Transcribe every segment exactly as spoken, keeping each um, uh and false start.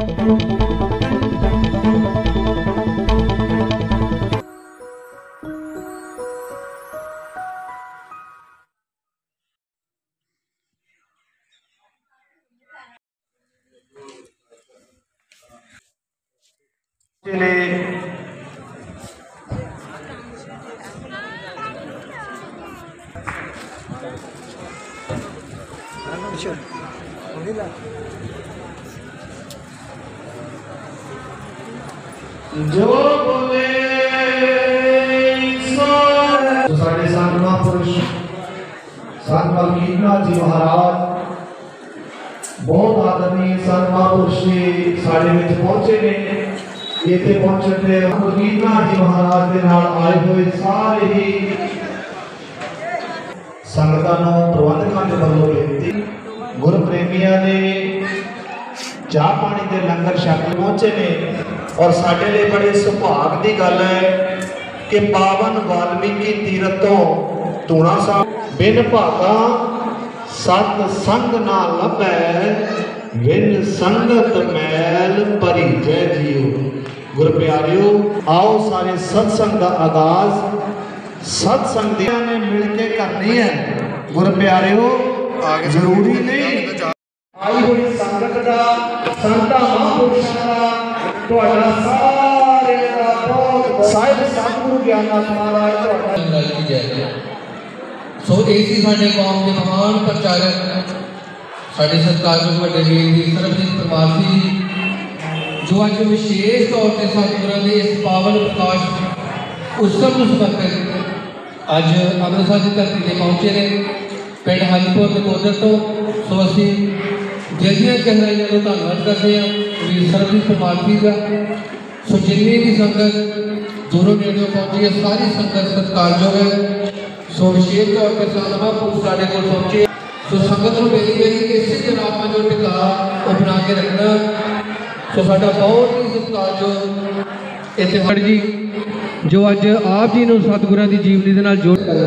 जो बोले तो साढ़े संत महापुरुष संत मलकीनाथ जी महाराज बहुत आदरणीय संत महापुरुष जी साढ़े विच पहुंचे ने। इत्थे पहुंचण ते मलकीनाथ जी महाराज के नाल आए हुए सारे ही संगतां नूं प्रबंधकां दे वल्लों बेनती गुर प्रेमियां ने चाह पानी के लंगर छक पहुंचे ने। और साडे लिए बड़े सुभाग की गल है कि पावन वाल्मीकि तीरथ तो तूणा साहब बिन भागा सत संग ना लभै बिन संगत मैल भरी जय जियो। गुर प्यारियो आओ सारे सत्संग का आगाज सत्संग ने मिलके करनी है। गुर प्यारियो जरूरी नहीं आई हुई संगत का संतां महापुरुषां का तुहाडा सारे दा बहुत साहिब सतगुरु ज्ञाननाथ महाराज तुहाडा की जय। सो ऐसी साडे कौम के महान प्रचारक साडे सत्कारयोग वड्डे वीर सरबजीत परमार जी जो अज विशेष तौर पर सतगुरां दे इस पावन प्रकाश उत्सव नूं समर्पित अज अमृतसर की धरती ते पहुंचे ने पिंड हाजीपुर नकोदर तो। सो असीं दिल दी गहराइयां तो धन्नवाद करते हैं वीर सरबजीत परमार जी का। सो जिन्नी भी संगत दूरों नेड़ों पहुंची है सारी संगत सत्कारयोग है। सो विशेष तौर पर संत महापुरुष साढ़े को पहुंचे। सो संगत को मेरी मेरी इसी तरह आप जो टिका वो बना के रखना। सो साडा बहुत ही सत्कारयोग इतिहास जी जो अज आप जी नूं सतगुरां दी जीवनी दे नाल जोड़ कर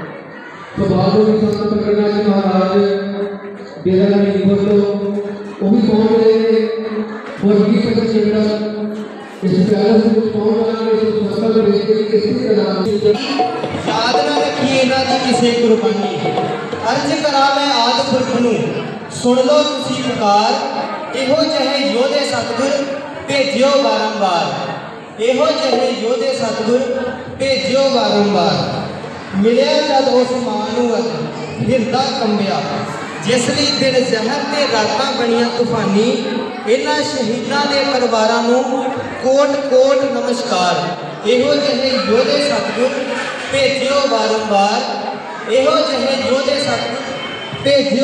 तो बाबू भी संत प्रगटा जी महाराज बेरा नहीं बोलो वो भी पहुंच रहे और भी पता चल इस प्यारे से कुछ पहुंच रहा है इस फसल में किसी तरह याद ना रखिए ना दी किसी कुर्बानी अर्ज करा मैं आद पुरख नूं सुन लो तुसी पुकार इहो जहे योधे सतगुर भेजियो बारंबार इहो जहे योधे सतगुर भेजियो बारंबार मिलिया जद उस मां नूं हिरदा कंबिया जिसली दिन जहर ते रातां बनिया तूफानी इन्हां शहीदां दे परिवारां नूं कोट कोट नमस्कार इहो जहे योधे सतगुर भेजियो बारंबार इहो जहे योधे सतगुर भेजियो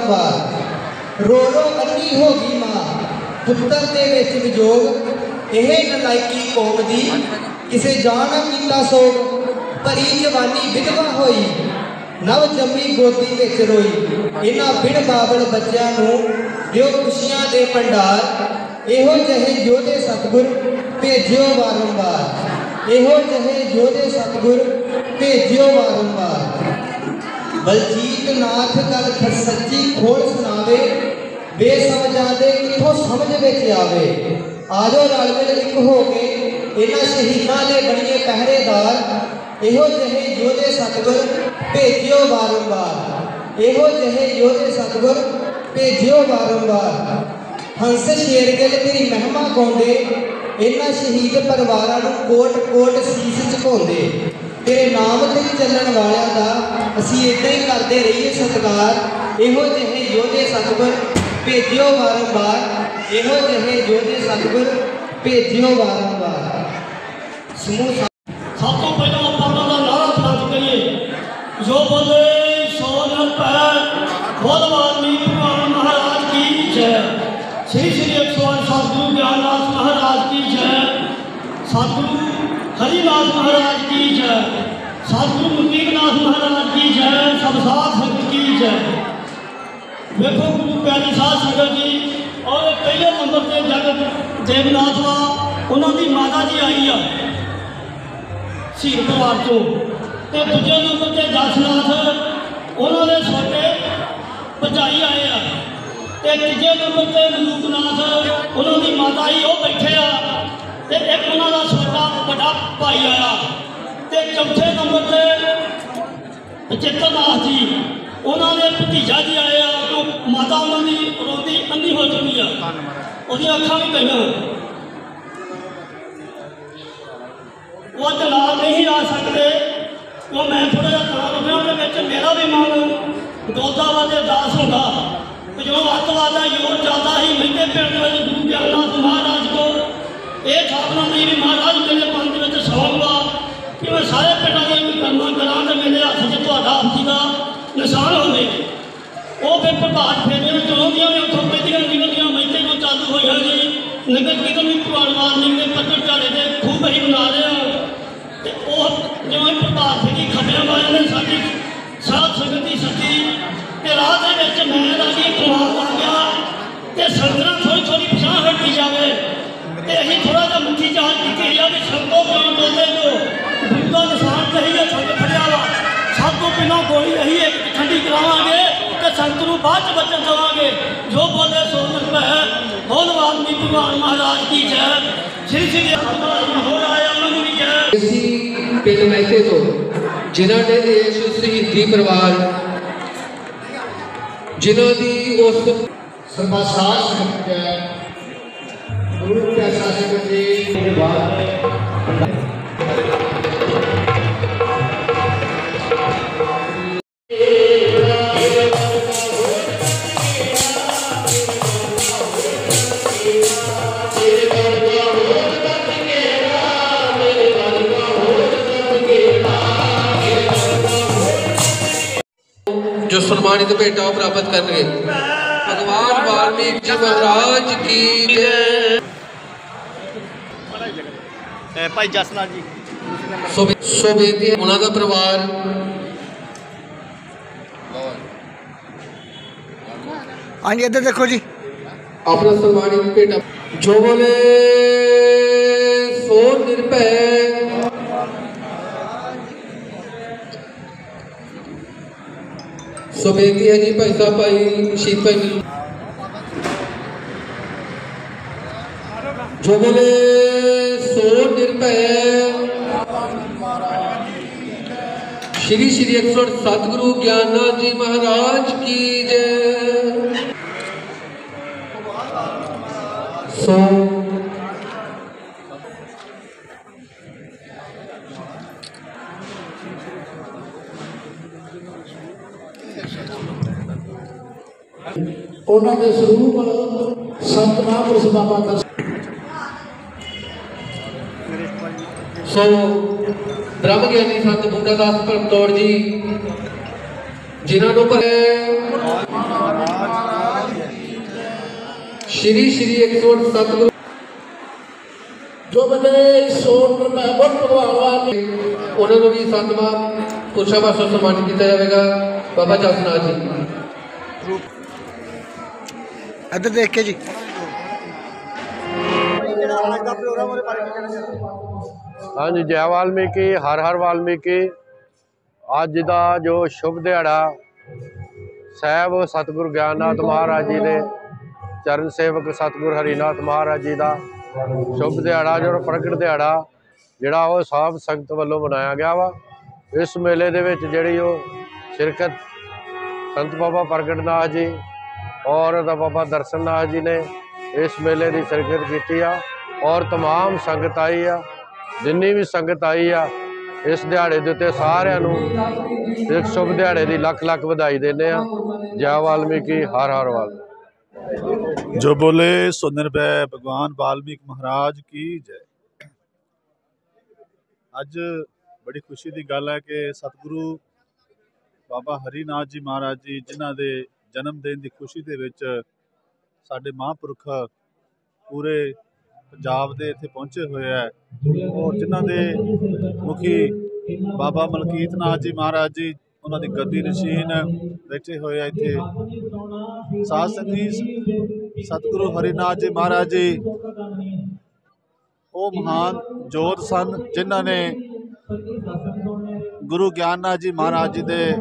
बारंबार रो रो अन्नी हो गई मां पुत्तर दे विच विजोग इह नलायकी कौम दी किसे जान कीता सोग भरी जवानी विधवा होई नव जम्मी गोदी विच रोई इन्हां बिन बाबल बच्चों नूं दिओ खुशियां दे भंडार इहो जहे योधे सतगुर भेजियो बारंबार इहो जहे योधे सतगुर भेजियो बारंबार। बलजीत नाथ गल सच्ची खोल सुनावे बेसमझां दे किथों समझ विच आवे आजो रल मिल एक हो के इन्हां शहीदां दे बणीए पहरेदार इहो जहे योधे सतगुर भेजियो बारंबार इहो जहे योधे सतगुर भेजियो बारंबार। हंस शेरगिल तेरी महिमा गाउंदे इन्हां शहीद परिवारां नूं कोट कोट सीस झुकाउंदे तेरे नाम ते चलण वालियां दा असीं इदां ही करदे रहिए सत्कार इहो जहे योधे सतगुर भेजियो बारंबार इहो जहे योधे सतगुर भेजियो बारंबार। समूह सब तो पहले अपना नारा बुलंद करिए जो बोले सो न पै बोल वाल्मीकि महाराज की जय। श्री श्री एक सौ आठ सतगुरु ज्ञाननाथ महाराज की जय। सतगुरु हरिनाथ महाराज की जय। सतगुरु मुक्तिनाथ महाराज की जय। सब साथ संगत की जय। देखो गुरु प्यारे साध संगत जी और पहले नंबर पर जगत देवनाथ वा उन्होंने माता जी आई है शहीद परिवार चो तो दूजे नंबर पर जसनाथ उन्होंने छोटे भजाई आए हैं तो तीजे नंबर पर मलूकनाथ उन्होंने भाई आया। तो चौथे नंबर से बचित्र नाथ जी उन्होंने भतीजा जी आए आ तो माता उन्होंने रोती अंधी हो चुकी है, उसकी अखा भी गई, वो दलाल नहीं आ सकते। वो मैं थोड़ा जहा तां रुकिया मेरा भी मन डोलदा वा ते अरदास होंदा जो अतवाद का योग चलता ही महंगे पिंड में गुरु ज्ञाननाथ महाराज को यह ठाकना नहीं भी महाराज मेरे मन के शौक हुआ कि मैं सारे पिंडों की कर्मा करा तो मेरे हाथ से थोड़ा आपसी का निशान हो गए। वो फिर प्रभात फेरे चलाउंदियां ने उतों पैदियां निकलदियां महंगे को चालू हो जी नगर कीर्तन भी भगवान वाल्मीकि के प्रकट झाड़े से खूब ही बना रहे हो। जो प्रभात फेरी खबरों वाले ने साड़ी सात संगत की सच्ची ते रात के मैं लागी कमाल आ गया तो संगत थोड़ी थोड़ी पिछा हटी जाए तो अं थोड़ा जहा मच्छी चाल की भी संगों क्यों बोलते जो गुरु निशान कही है संग फड़िया वा सब तो बिना गोली रही एक ठंडी करावे तो संगत को बाद च बचन देवे जो बोले सो है। बोल वाल्मीकि भगवान महाराज की जय। श्री श्री हो आया उन्होंने भी जय। इसी पिंड महते तो जिन्हों ने इस शहीदी परिवार जिन्हों की उस सर्वसार संगत है गुरु प्यासा संगत जी के बाद जो सम्मानित भेंटा प्राप्त करेंगे भगवान वाल्मीकि जी महाराज की जय। भाई जसनाथ जी सो सो बेनती है उन्होंने परिवार हाँ जी इधर देखो जी अपना सम्मानित भेंटा जो बोले सो निर्भय। सो बेनती है जी भाई साहब भाई शहीद भाई मिलू जो बोले सो निर्भय। श्री श्री एक सौ सतगुरु ज्ञाननाथ जी महाराज की जय। सो उन्होंने स्वरूप संत महापुरुष बाबा का सो ब्रह्म ज्ञानी संत बूटा दास परमतौर जी जिन्होंने पर श्री श्री एक सौ सतगुरु जो बने सोन में बहुत भगवान उन्होंने भी संतवा पुरुषा वास्तव सम्मानित किया जाएगा। बाबा जसनाथ जी इधर देख के जी हाँ जी जय वाल्मीकि हर हर वाल्मीकि। अज का जो शुभ दिहाड़ा साहब सतगुरु ज्ञाननाथ महाराज जी ने चरण सेवक सतगुरु हरिनाथ महाराज जी का शुभ दिहाड़ा जो प्रगट दिहाड़ा जोड़ा वो साफ संगत वालों मनाया गया वा। इस मेले दे विच जिहड़ी वो शिरकत संत बाबा प्रगट नाथ जी और बाबा दर्शन नाथ जी ने इस मेले की शिरकत की और तमाम संगत आई आ जिन्नी भी संगत आई आ इस दिहाड़े के उत्ते सारिਆਂ ਨੂੰ इस शुभ दिहाड़े की लख लख बधाई देने आ। जय वाल्मीकि हर हर वाल्मीकि। जो बोले सो निर्भय भगवान वाल्मीकि महाराज की जय। अज बड़ी खुशी की गल है कि सतगुरु बाबा हरिनाथ जी महाराज जी जिन्हों के जन्मदिन की खुशी के विच साडे महापुरख पूरे पंजाब के इत्थे पहुँचे हुए है और जिन्हों के मुखी बाबा मलकीत नाथ जी महाराज जी उन्होंने गद्दी नशीन बैठे हुए इत्थे साध संगत सतगुरु हरिनाथ जी महाराज जी वो महान जोत सन जिन्हों ने गुरु ज्ञाननाथ जी महाराज जी दे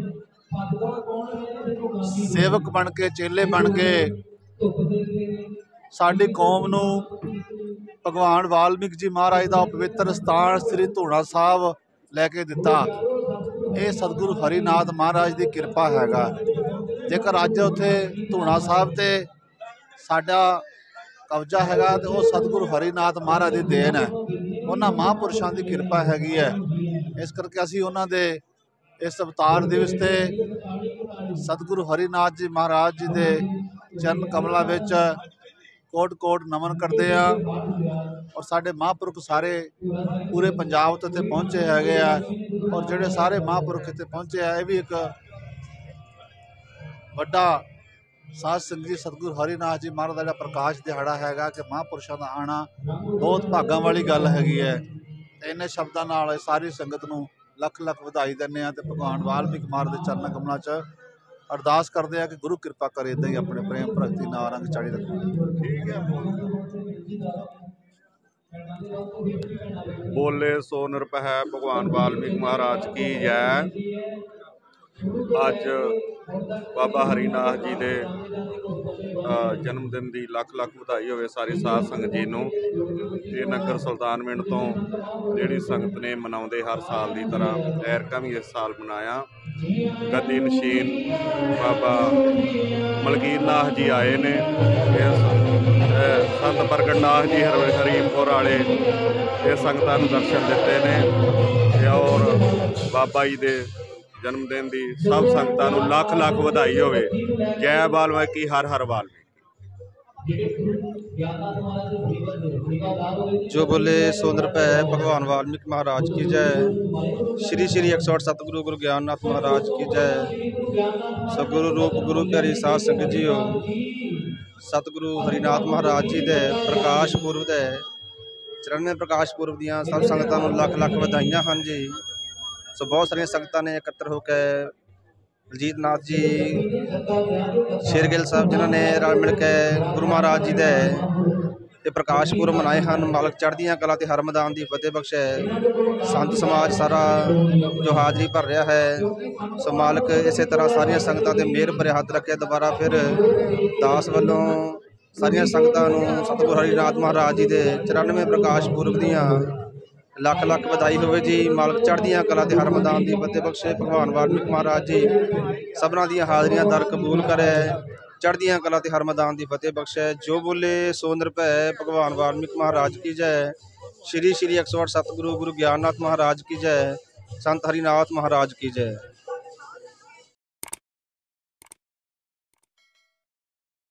सेवक बन के चेले बन के साडी कौम नूं ਭਗਵਾਨ ਵਾਲਮੀਕ ਜੀ ਮਹਾਰਾਜ ਦਾ ਪਵਿੱਤਰ ਸਥਾਨ ਸ੍ਰੀ ਧੂਣਾ ਸਾਹਿਬ ਲੈ ਕੇ ਦਿੱਤਾ। ਇਹ ਸਤਿਗੁਰੂ ਹਰੀਨਾਥ ਮਹਾਰਾਜ ਦੀ ਕਿਰਪਾ ਹੈਗਾ। ਜੇਕਰ ਅੱਜ ਉੱਥੇ ਧੂਣਾ ਸਾਹਿਬ ਤੇ ਸਾਡਾ ਕਬਜ਼ਾ ਹੈਗਾ ਤੇ ਉਹ ਸਤਿਗੁਰੂ ਹਰੀਨਾਥ ਮਹਾਰਾਜ ਦੀ ਦੇਣ ਹੈ, ਉਹਨਾਂ ਮਹਾਂਪੁਰਸ਼ਾਂ ਦੀ ਕਿਰਪਾ ਹੈਗੀ ਹੈ। ਇਸ ਕਰਕੇ ਅਸੀਂ ਉਹਨਾਂ ਦੇ ਇਸ ਅਵਤਾਰ ਦਿਵਸ ਤੇ ਸਤਿਗੁਰੂ ਹਰੀਨਾਥ ਜੀ ਮਹਾਰਾਜ ਜੀ ਦੇ ਚਰਨ ਕਮਲਾਂ ਵਿੱਚ ਕੋਟ ਕੋਟ ਨਮਨ ਕਰਦੇ ਆ। ਔਰ ਸਾਡੇ ਮਹਾਂਪੁਰਖ ਸਾਰੇ ਪੂਰੇ ਪੰਜਾਬ ਤੋਂ ਇੱਥੇ ਪਹੁੰਚੇ ਹੈਗੇ ਆ। ਔਰ ਜਿਹੜੇ ਸਾਰੇ ਮਹਾਂਪੁਰਖ ਇੱਥੇ ਪਹੁੰਚੇ ਆ, ਇਹ ਵੀ ਇੱਕ ਵੱਡਾ ਸਾਧ ਸੰਗਤ ਜੀ ਸਤਿਗੁਰੂ ਹਰੀਨਾਥ ਜੀ ਮਹਾਰਾਜ ਦਾ ਜਿਹੜਾ ਪ੍ਰਕਾਸ਼ ਦਿਹਾੜਾ ਹੈਗਾ ਕਿ ਮਹਾਂਪੁਰਸ਼ਾਂ ਦਾ ਆਉਣਾ ਬਹੁਤ ਭਾਗਾਂ ਵਾਲੀ ਗੱਲ ਹੈਗੀ ਹੈ। ਇੰਨੇ ਸ਼ਬਦਾਂ ਨਾਲ ਸਾਰੀ ਸੰਗਤ ਨੂੰ ਲੱਖ ਲੱਖ ਵਧਾਈ ਦਿੰਦੇ ਆ ਤੇ ਭਗਵਾਨ ਵਾਲਮੀਕ ਮਹਾਰਾਜ ਦੇ ਚਰਨਾਂ ਕਮਲਾਂ 'ਚ ਅਰਦਾਸ ਕਰਦੇ ਆ ਕਿ ਗੁਰੂ ਕਿਰਪਾ ਕਰੇ ਇੱਦਾਂ ਹੀ ਆਪਣੇ ਪ੍ਰੇਮ ਭਗਤੀ ਨਾਲ ਰੰਗ ਚਾੜੀ ਰੱਖੋ। ਠੀਕ ਹੈ। ਬੋਲੇ ਸੋ ਨਿਰਭੈ ਭਗਵਾਨ ਵਾਲਮੀਕ ਮਹਾਰਾਜ ਕੀ ਜੈ। ਅੱਜ ਬਾਬਾ ਹਰੀਨਾਥ ਜੀ ਦੇ ਜਨਮ ਦਿਨ ਦੀ ਲੱਖ ਲੱਖ ਵਧਾਈ ਹੋਵੇ ਸਾਰੀ ਸਾਧ ਸੰਗਤ ਜੀ ਨੂੰ। ਇਹ ਨਗਰ ਸੁਲਤਾਨਵਿੰਡ ਤੋਂ ਜਿਹੜੀ ਸੰਗਤ ਨੇ ਮਨਾਉਂਦੇ ਹਰ ਸਾਲ ਦੀ ਤਰ੍ਹਾਂ ਐਰਕਾਂ ਵੀ ਇਸ ਸਾਲ ਮਨਾਇਆ। ਗੱਦੀ ਨਸ਼ੀਨ ਬਾਬਾ ਮਲਕੀਤ ਨਾਥ ਜੀ ਆਏ ਨੇ। ਸੰਤ ਪ੍ਰਗਟ ਨਾਥ ਜੀ ਹਰ ਹਰੀਮਪੁਰ ਵਾਲੇ ਇਹ ਸੰਗਤਾਂ ਨੂੰ ਦਰਸ਼ਨ ਦਿੱਤੇ ਨੇ। ਔਰ ਬਾਬਾ ਜੀ ਦੇ ਜਨਮ ਦਿਨ ਦੀ ਸਭ ਸੰਗਤਾਂ ਨੂੰ ਲੱਖ ਲੱਖ ਵਧਾਈ ਹੋਵੇ। ਜੈ ਵਾਲਮੀਕੀ, ਹਰ ਹਰ ਵਾਲਮੀਕੀ। जो बोले सो निरभै भगवान वाल्मीकि महाराज की जय। श्री श्री एक सौ अठ सतगुरु गुरु ज्ञाननाथ महाराज की जय। सतगुरु रूप गुरु प्यारी साध संगत जी हो। सतगुरु हरिनाथ महाराज जी दे प्रकाश पुरब दे चौरानवे प्रकाश पुरब दियाँ सब संगतां नूं लख लख ਵਧਾਈਆਂ ਹਨ जी। सो बहुत सारिया संगतां ने इकट्ठर होकर बलजीत नाथ जी शेरगिल साहब जिन्होंने रल मिल के गुरु महाराज जी दे ये प्रकाश पुरब मनाए हैं। मालक चढ़दियाँ कला ते हर मैदान की फतेह बख्शे। संत समाज सारा जो हाजरी भर रहा है। सो मालक इस तरह सारिया संगतां ते मेहर भरे हथ रखे। दोबारा फिर दास वालों सारिया संगतां नूं सतगुरु हरिनाथ महाराज जी के चौरानवे प्रकाश पुरब दियाँ लख लख ਵਧਾਈ ਹੋਵੇ जी। मालक चढ़दियाँ कला ते हर मैदान की फतेह बख्शे। भगवान वाल्मीक महाराज जी सबना दी हाजरियां दर कबूल करे। चढ़दियाँ कला ते हर मैदान की फतेह बख्शे। जो बोले सो निरभै भगवान वाल्मीक महाराज की जय। श्री श्री एक सौ अठ सतगुरु गुरु ज्ञाननाथ महाराज की जय। संत हरिनाथ महाराज की जय।